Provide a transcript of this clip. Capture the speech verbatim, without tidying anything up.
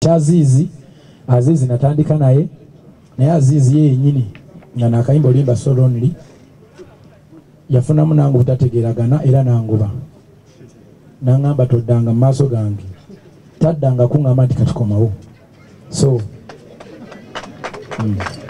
kyaziizi Azizi natandika naye naye Azizi ye yennyini nga nakayimba olimba so lonely yafunamu nange obutategeeragana era nangoba naŋŋamba toddanga mu maaso gange taddanga kuŋŋamba nti katikomawo so mm.